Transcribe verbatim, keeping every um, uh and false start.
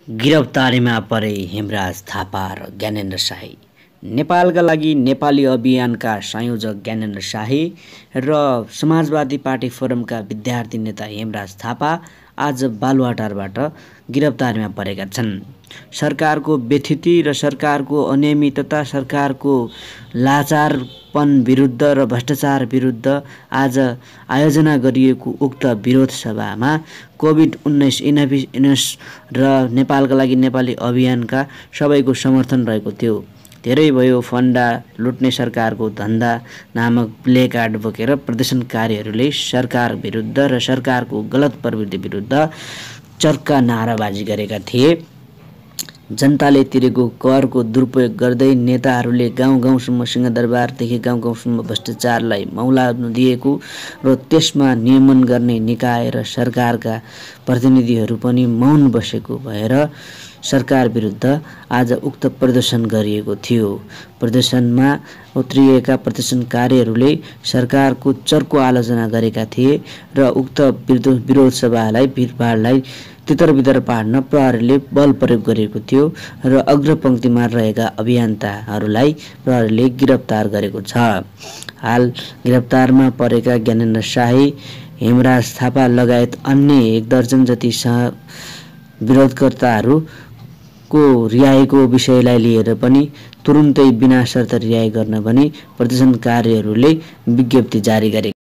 गिरफ्तारीमा परे हेमराज थापा र ज्ञानेन्द्र शाही। नेपालका लागि नेपाली अभियानका संयोजक ज्ञानेन्द्र शाही र समाजवादी पार्टी फोरमका विद्यार्थी नेता हेमराज थापा आज बालुवाटारबाट गिरफ्तारीमा परेका छन्। सरकारको बेथिति र सरकारको अनियमितता, सरकारको लाचारपन विरुद्ध र भ्रष्टाचार विरुद्ध आज आयोजना गरिएको उक्त विरोध सभामा कोभिड उन्नाइस इनोभिस र नेपालका लागि नेपाली अभियानका सबैको समर्थन रहेको थियो। धेरै भयो फन्डा लुट्ने सरकारको धन्दा नामक प्ले कार्ड बोकेर प्रदर्शनकारीहरूले सरकार विरुद्ध र सरकारको गलत प्रवृत्ति विरुद्ध चर्का नाराबाजी गरेका थिए। जनताले तिरेको करको दुरुपयोग गर्दै नेताहरूले गाउँ गाउँसम्म सिंहदरबारदेखि गाउँ गाउँसम्म भ्रष्टाचारलाई मौला दिएको र त्यसमा नियमन गर्ने निकाय र सरकारका प्रतिनिधिहरू पनि मौन बसेको भएर सरकार विरुद्ध आज उक्त प्रदर्शन गरिएको थियो। प्रदर्शनमा उत्रिएका प्रदर्शनकारीहरूले सरकारको चर्को आलोचना गरेका थिए र उक्त विरोध सभालाई भिडभाडलाई तितर-बितर पार्न प्रहरीले बल प्रयोग गरेको थियो र अग्रपंक्तिमा रहेका अभियन्ताहरूलाई प्रहरीले गिरफ्तार गरेको छ। हाल गिरफ्तारमा परेका ज्ञानेन्द्र शाही, हेमराज थापा लगायत अन्य एक दर्जन जति विरोधकर्ताहरूको रिहाईको विषयलाई लिएर पनि तुरुन्तै बिना शर्त रिहाई गर्न पनि प्रदर्शनकारीहरूले विज्ञप्ति जारी गरे।